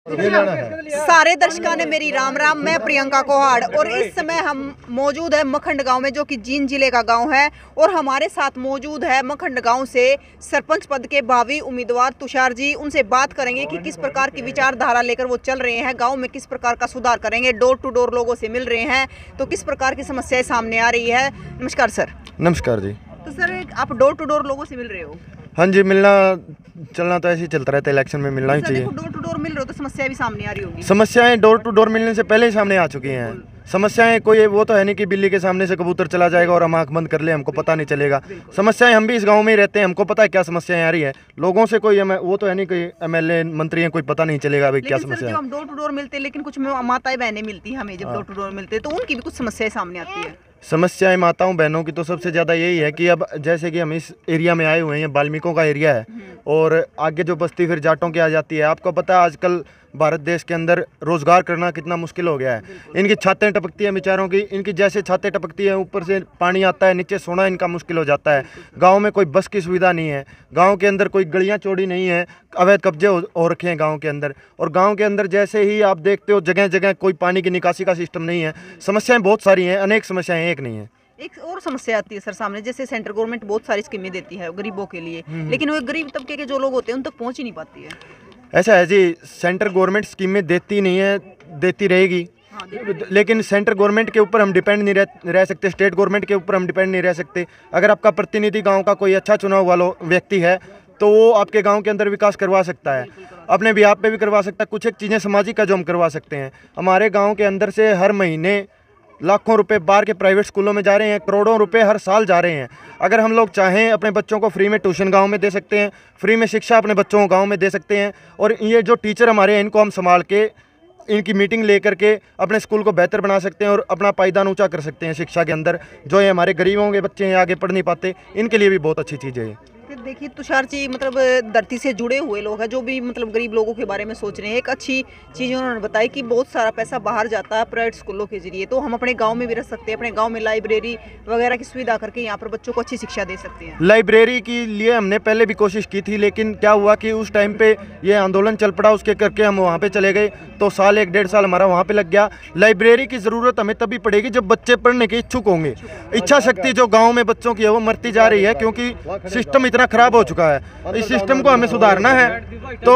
सारे दर्शकों ने मेरी राम राम। मैं प्रियंका कोहाड़ और इस समय हम मौजूद है मखंड गांव में, जो कि जींद जिले का गांव है। और हमारे साथ मौजूद है मखंड गांव से सरपंच पद के भावी उम्मीदवार तुषार जी। उनसे बात करेंगे कि किस प्रकार की विचारधारा लेकर वो चल रहे हैं, गांव में किस प्रकार का सुधार करेंगे, डोर टू डोर लोगों से मिल रहे हैं तो किस प्रकार की समस्याएं सामने आ रही है। नमस्कार सर। नमस्कार जी। तो सर, आप डोर टू डोर लोगों से मिल रहे हो? हाँ जी, मिलना चलना तो ऐसे ही चलता रहता है, इलेक्शन में मिलना ही चाहिए। डोर टू डोर मिल रहे हो तो समस्याएं भी सामने आ रही होगी। समस्याएं डोर टू डोर मिलने से पहले ही सामने आ चुकी हैं। समस्याएं कोई वो तो है नहीं कि बिल्ली के सामने से कबूतर चला जाएगा और हम आंख बंद कर ले, हमको पता नहीं चलेगा। समस्याएं हम भी इस गांव में ही रहते हैं, हमको पता है क्या समस्याएं आ रही है। लोगों से कोई वो तो है नहीं कि एमएलए मंत्री हैं, कोई पता नहीं चलेगा भाई क्या समस्या है। हम डोर टू डोर मिलते हैं, लेकिन कुछ माताएं बहनें मिलती हैं हमें, जब डोर टू डोर मिलते हैं तो उनकी भी कुछ समस्याएं सामने आती है। समस्याएं माताओं बहनों की तो सबसे ज़्यादा यही है कि अब जैसे कि हम इस एरिया में आए हुए हैं, वाल्मीकियों का एरिया है और आगे जो बस्ती फिर जाटों की आ जाती है। आपको पता है आजकल भारत देश के अंदर रोज़गार करना कितना मुश्किल हो गया है। इनकी छातें टपकती हैं बेचारों की, इनकी जैसे छातें टपकती हैं ऊपर से पानी आता है, नीचे सोना इनका मुश्किल हो जाता है। गांव में कोई बस की सुविधा नहीं है, गांव के अंदर कोई गलियां चौड़ी नहीं है, अवैध कब्जे हो रखे हैं गांव के अंदर। और गांव के अंदर जैसे ही आप देखते हो जगह जगह कोई पानी की निकासी का सिस्टम नहीं है। समस्याएं बहुत सारी हैं, अनेक समस्याएं, एक नहीं है। एक और समस्या आती है सर सामने, जैसे सेंट्रल गवर्नमेंट बहुत सारी स्कीमें देती है गरीबों के लिए, लेकिन वो गरीब तबके के जो लोग होते हैं उन तक पहुंच ही नहीं पाती है। ऐसा है जी, सेंट्रल गवर्नमेंट स्कीमें देती नहीं है, देती रहेगी। हाँ, लेकिन सेंट्रल गवर्नमेंट के ऊपर हम डिपेंड नहीं रह सकते, स्टेट गवर्नमेंट के ऊपर हम डिपेंड नहीं रह सकते। अगर आपका प्रतिनिधि गांव का कोई अच्छा चुनाव वाला व्यक्ति है तो वो आपके गांव के अंदर विकास करवा सकता है, अपने भी आप पे भी करवा सकता है। कुछ एक चीज़ें सामाजिक का जो हम करवा सकते हैं। हमारे गाँव के अंदर से हर महीने लाखों रुपए बाहर के प्राइवेट स्कूलों में जा रहे हैं, करोड़ों रुपए हर साल जा रहे हैं। अगर हम लोग चाहें अपने बच्चों को फ्री में ट्यूशन गांव में दे सकते हैं, फ्री में शिक्षा अपने बच्चों को गांव में दे सकते हैं। और ये जो टीचर हमारे हैं इनको हम संभाल के इनकी मीटिंग लेकर के अपने स्कूल को बेहतर बना सकते हैं और अपना पायदान ऊंचा कर सकते हैं शिक्षा के अंदर। जो ये हमारे गरीबों के बच्चे हैं आगे पढ़ नहीं पाते, इनके लिए भी बहुत अच्छी चीज़ है। देखिए तुषार जी, मतलब धरती से जुड़े हुए लोग हैं जो भी मतलब गरीब लोगों के बारे में सोच रहे हैं। एक अच्छी चीज़ उन्होंने बताई कि बहुत सारा पैसा बाहर जाता है प्राइवेट स्कूलों के जरिए, तो हम अपने गांव में भी रख सकते हैं, अपने गांव में लाइब्रेरी वगैरह की सुविधा करके यहाँ पर बच्चों को अच्छी शिक्षा दे सकते हैं। लाइब्रेरी के लिए हमने पहले भी कोशिश की थी, लेकिन क्या हुआ कि उस टाइम पे ये आंदोलन चल पड़ा, उसके करके हम वहाँ पे चले गए तो साल 1-1.5 साल हमारा वहाँ पे लग गया। लाइब्रेरी की ज़रूरत हमें तभी पड़ेगी जब बच्चे पढ़ने के इच्छुक होंगे। इच्छा शक्ति जो गाँव में बच्चों की है वो मरती जा रही है, क्योंकि सिस्टम इतना खराब हो चुका है। इस सिस्टम को हमें सुधारना है तो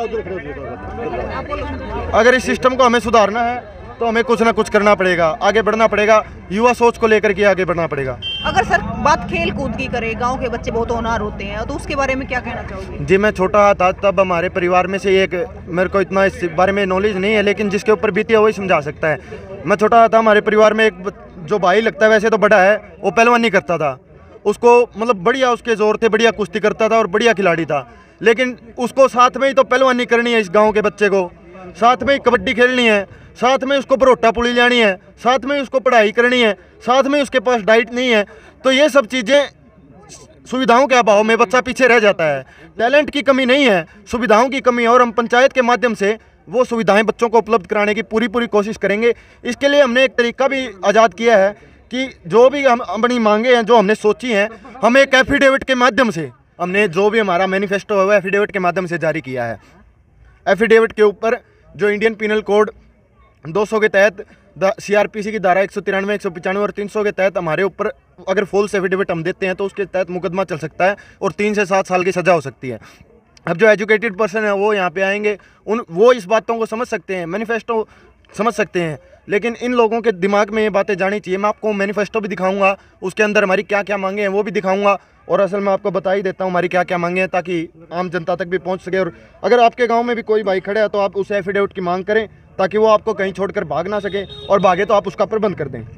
अगर इस सिस्टम को हमें सुधारना है तो हमें कुछ ना कुछ करना पड़ेगा, आगे बढ़ना पड़ेगा, युवा सोच को लेकर के आगे बढ़ना पड़ेगा। अगर सर बात खेल कूद की करें, गांव के बच्चे बहुत होनहार होते हैं, तो उसके बारे में क्या कहना चाहोगे? जी, मैं छोटा था तब हमारे परिवार में से एक, मेरे को इतना इस बारे में नॉलेज नहीं है, लेकिन जिसके ऊपर बीती है वही समझा सकता है। मैं छोटा था, हमारे परिवार में एक जो भाई लगता है, वैसे तो बड़ा है, वो पहलवानी करता था। उसको मतलब बढ़िया उसके जोर थे, बढ़िया कुश्ती करता था और बढ़िया खिलाड़ी था। लेकिन उसको साथ में ही तो पहलवानी करनी है, इस गांव के बच्चे को साथ में ही कबड्डी खेलनी है, साथ में उसको परोटा पुली लानी है, साथ में उसको पढ़ाई करनी है, साथ में उसके पास डाइट नहीं है। तो ये सब चीज़ें, सुविधाओं के अभाव में बच्चा पीछे रह जाता है। टैलेंट की कमी नहीं है, सुविधाओं की कमी है, और हम पंचायत के माध्यम से वो सुविधाएं बच्चों को उपलब्ध कराने की पूरी कोशिश करेंगे। इसके लिए हमने एक तरीका भी आज़ाद किया है कि जो भी हम अपनी मांगे हैं, जो हमने सोची हैं, हम एक एफिडेविट के माध्यम से, हमने जो भी हमारा मैनिफेस्टो है वो एफिडेविट के माध्यम से जारी किया है। एफिडेविट के ऊपर जो इंडियन पिनल कोड 200 के तहत, सीआरपीसी की धारा 193, 195 और 300 के तहत हमारे ऊपर अगर फॉल्स एफिडेविट हम देते हैं तो उसके तहत मुकदमा चल सकता है और 3 से 7 साल की सज़ा हो सकती है। अब जो एजुकेटेड पर्सन है वो यहाँ पे आएंगे, वो इस बातों को समझ सकते हैं, मैनिफेस्टो समझ सकते हैं, लेकिन इन लोगों के दिमाग में ये बातें जानी चाहिए। मैं आपको मैनिफेस्टो भी दिखाऊंगा, उसके अंदर हमारी क्या क्या मांगे हैं वो भी दिखाऊंगा, और असल में आपको बता ही देता हूँ हमारी क्या क्या मांगे हैं, ताकि आम जनता तक भी पहुँच सके। और अगर आपके गाँव में भी कोई भाई खड़ा है तो आप उस एफिडेविट की मांग करें, ताकि वो आपको कहीं छोड़कर भाग ना सके, और भागे तो आप उसका प्रबंध कर दें।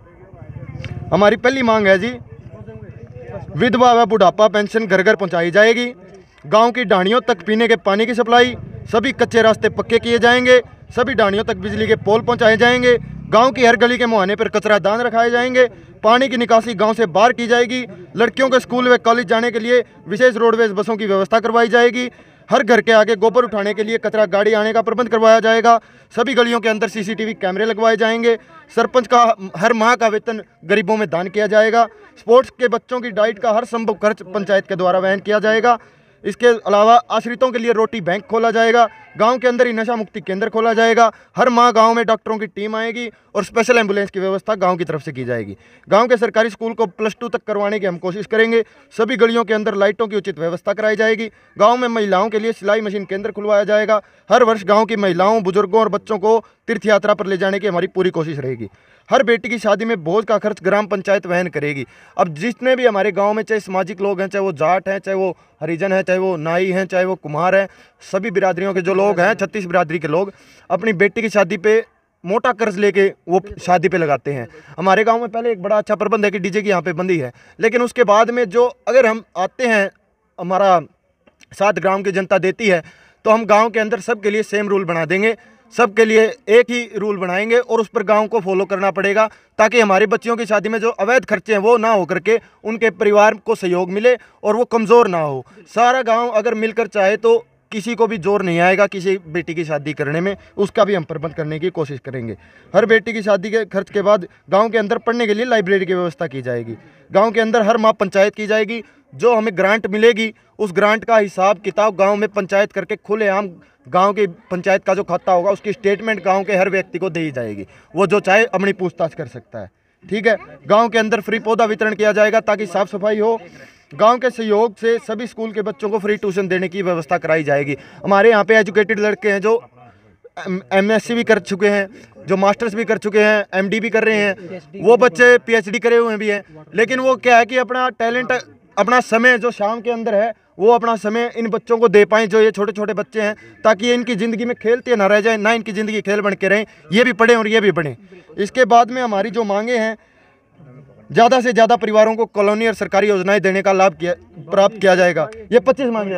हमारी पहली मांग है जी, विधवा व बुढ़ापा पेंशन घर घर पहुँचाई जाएगी। गाँव की ढाणियों तक पीने के पानी की सप्लाई, सभी कच्चे रास्ते पक्के किए जाएंगे, सभी ढाणियों तक बिजली के पोल पहुंचाए जाएंगे, गांव की हर गली के मुहाने पर कचरा दान रखाए जाएंगे, पानी की निकासी गांव से बाहर की जाएगी, लड़कियों के स्कूल व कॉलेज जाने के लिए विशेष रोडवेज बसों की व्यवस्था करवाई जाएगी, हर घर के आगे गोबर उठाने के लिए कचरा गाड़ी आने का प्रबंध करवाया जाएगा, सभी गलियों के अंदर सीसीटीवी कैमरे लगवाए जाएंगे, सरपंच का हर माह का वेतन गरीबों में दान किया जाएगा, स्पोर्ट्स के बच्चों की डाइट का हर संभव खर्च पंचायत के द्वारा वहन किया जाएगा। इसके अलावा आश्रितों के लिए रोटी बैंक खोला जाएगा, गांव के अंदर ही नशा मुक्ति केंद्र खोला जाएगा। हर माह गांव में डॉक्टरों की टीम आएगी और स्पेशल एम्बुलेंस की व्यवस्था गांव की तरफ से की जाएगी। गांव के सरकारी स्कूल को +2 तक करवाने की हम कोशिश करेंगे। सभी गलियों के अंदर लाइटों की उचित व्यवस्था कराई जाएगी। गांव में महिलाओं के लिए सिलाई मशीन केंद्र खुलवाया जाएगा। हर वर्ष गांव की महिलाओं, बुजुर्गों और बच्चों को तीर्थ यात्रा पर ले जाने की हमारी पूरी कोशिश रहेगी। हर बेटी की शादी में भोज का खर्च ग्राम पंचायत वहन करेगी। अब जितने भी हमारे गांव में चाहे सामाजिक लोग हैं, चाहे वो जाट हैं, चाहे वो हरिजन हैं, चाहे वो नाई हैं, चाहे वो कुम्हार हैं, सभी बिरादरियों के जो लोग हैं, 36 बिरादरी के लोग अपनी बेटी की शादी पे मोटा कर्ज लेके वो शादी पे लगाते हैं। हमारे गांव में पहले एक बड़ा अच्छा प्रबंध है कि डीजे की यहाँ पे बंदी है, लेकिन उसके बाद में जो अगर हम आते हैं, हमारा साथ ग्राम की जनता देती है, तो हम गांव के अंदर सबके लिए सेम रूल बना देंगे। सबके लिए एक ही रूल बनाएंगे और उस पर गांव को फॉलो करना पड़ेगा, ताकि हमारी बच्चियों की शादी में जो अवैध खर्चे हैं वो ना हो करके उनके परिवार को सहयोग मिले और वो कमज़ोर ना हो। सारा गांव अगर मिलकर चाहे तो किसी को भी जोर नहीं आएगा किसी बेटी की शादी करने में, उसका भी हम प्रबंध करने की कोशिश करेंगे। हर बेटी की शादी के खर्च के बाद गांव के अंदर पढ़ने के लिए लाइब्रेरी की व्यवस्था की जाएगी। गांव के अंदर हर माह पंचायत की जाएगी। जो हमें ग्रांट मिलेगी उस ग्रांट का हिसाब किताब गांव में पंचायत करके खुलेआम गांव की पंचायत का जो खाता होगा उसकी स्टेटमेंट गांव के हर व्यक्ति को दी जाएगी। वो जो चाहे अपनी पूछताछ कर सकता है। ठीक है। गांव के अंदर फ्री पौधा वितरण किया जाएगा ताकि साफ सफाई हो। गांव के सहयोग से सभी स्कूल के बच्चों को फ्री ट्यूशन देने की व्यवस्था कराई जाएगी। हमारे यहाँ पे एजुकेटेड लड़के हैं जो MSc भी कर चुके हैं, जो मास्टर्स भी कर चुके हैं, MD भी कर रहे हैं, वो बच्चे PhD करे हुए भी हैं। लेकिन वो क्या है कि अपना टैलेंट, अपना समय जो शाम के अंदर है वो अपना समय इन बच्चों को दे पाएँ, जो ये छोटे छोटे बच्चे हैं, ताकि इनकी ज़िंदगी में खेलते ना रह जाए, ना इनकी ज़िंदगी खेल बन के रहें, ये भी पढ़ें और ये भी बढ़ें। इसके बाद में हमारी जो मांगे हैं, ज़्यादा से ज़्यादा परिवारों को कॉलोनी और सरकारी योजनाएं देने का लाभ प्राप्त किया जाएगा। ये 25 मांगे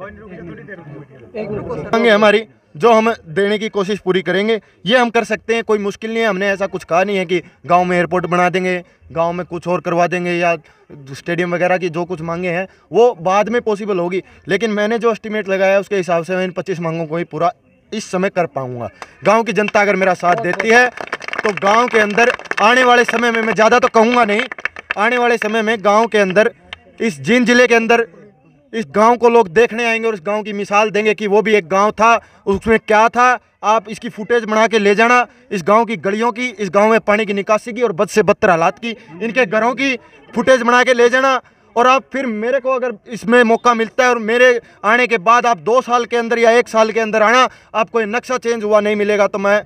हमारी जो हम देने की कोशिश पूरी करेंगे। ये हम कर सकते हैं, कोई मुश्किल नहीं है। हमने ऐसा कुछ कहा नहीं है कि गांव में एयरपोर्ट बना देंगे, गांव में कुछ और करवा देंगे या स्टेडियम वगैरह की जो कुछ मांगे हैं वो बाद में पॉसिबल होगी। लेकिन मैंने जो एस्टीमेट लगाया है उसके हिसाब से मैं इन 25 मांगों को ही पूरा इस समय कर पाऊँगा। गाँव की जनता अगर मेरा साथ देती है तो गाँव के अंदर आने वाले समय में, मैं ज़्यादा तो कहूँगा नहीं, आने वाले समय में गाँव के अंदर, इस जींद जिले के अंदर इस गांव को लोग देखने आएंगे और इस गांव की मिसाल देंगे कि वो भी एक गांव था, उसमें क्या था। आप इसकी फुटेज बना के ले जाना, इस गांव की गलियों की, इस गांव में पानी की निकासी की और बद से बदतर हालात की, इनके घरों की फुटेज बना के ले जाना। और आप फिर मेरे को अगर इसमें मौका मिलता है और मेरे आने के बाद आप 2 साल के अंदर या 1 साल के अंदर आना, आपको ये नक्शा चेंज हुआ नहीं मिलेगा, तो मैं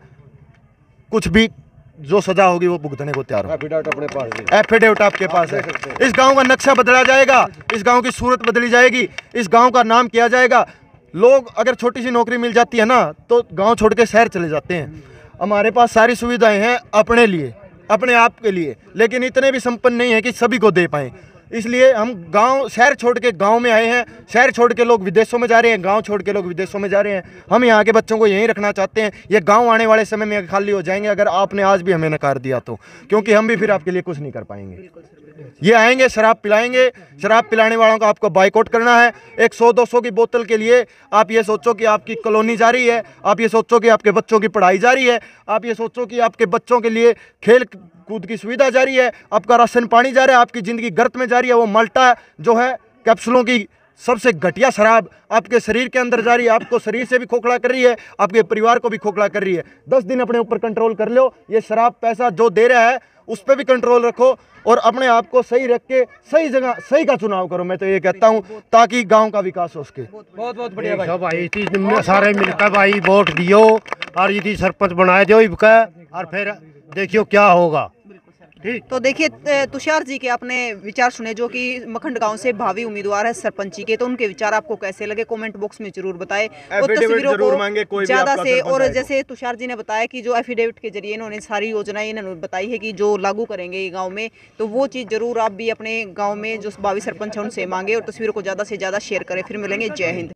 कुछ भी जो सजा होगी वो भुगतने को तैयार हूँ। एफिडेविट आपके पास है। इस गांव का नक्शा बदला जाएगा, इस गांव की सूरत बदली जाएगी, इस गांव का नाम किया जाएगा। लोग अगर छोटी सी नौकरी मिल जाती है ना तो गांव छोड़ के शहर चले जाते हैं। हमारे पास सारी सुविधाएं हैं अपने लिए, अपने आप के लिए, लेकिन इतने भी संपन्न नहीं है कि सभी को दे पाएँ। इसलिए हम गांव, शहर छोड़ के गांव में आए हैं। शहर छोड़ के लोग विदेशों में जा रहे हैं, गांव छोड़ के लोग विदेशों में जा रहे हैं। हम यहाँ के बच्चों को यहीं रखना चाहते हैं। ये गांव आने वाले समय में खाली हो जाएंगे अगर आपने आज भी हमें नकार दिया तो, क्योंकि हम भी फिर आपके लिए कुछ नहीं कर पाएंगे। ये आएंगे, शराब पिलाएंगे, शराब पिलाने वालों का आपको बाइकआउट करना है। एक 100-200 की बोतल के लिए आप ये सोचो कि आपकी कॉलोनी जारी है, आप ये सोचो कि आपके बच्चों की पढ़ाई जारी है, आप ये सोचो कि आपके बच्चों के लिए खेल कूद की सुविधा जारी है, आपका राशन पानी जा रहा है, आपकी ज़िंदगी गर्त में जा रही है। वो माल्टा जो है कैप्सूलों की सबसे घटिया शराब आपके शरीर के अंदर जा रही है, आपको शरीर से भी खोखला कर रही है, आपके परिवार को भी खोखला कर रही है। 10 दिन अपने ऊपर कंट्रोल कर लो। ये शराब पैसा जो दे रहा है उस पर भी कंट्रोल रखो और अपने आप को सही रख के सही जगह सही का चुनाव करो। मैं तो ये कहता हूँ ताकि गांव का विकास हो सके। बहुत बहुत बढ़िया भाई, सारे मिलकर भाई वोट दियो और यदि सरपंच बनाए दो इनका, और फिर देखियो क्या होगा। तो देखिए तुषार जी के आपने विचार सुने, जो कि मखंड गांव से भावी उम्मीदवार है सरपंची के। तो उनके विचार आपको कैसे लगे कमेंट बॉक्स में जरूर बताएं और तस्वीरों को ज़्यादा से, और जैसे तुषार जी ने बताया कि जो एफिडेविट के जरिए इन्होंने सारी योजनाएं इन्होंने बताई है कि जो लागू करेंगे गाँव में, तो वो चीज़ जरूर आप भी अपने गाँव में जो भावी सरपंच है उनसे मांगे और तस्वीरों को ज़्यादा से ज़्यादा शेयर करें। फिर मिलेंगे। जय हिंद।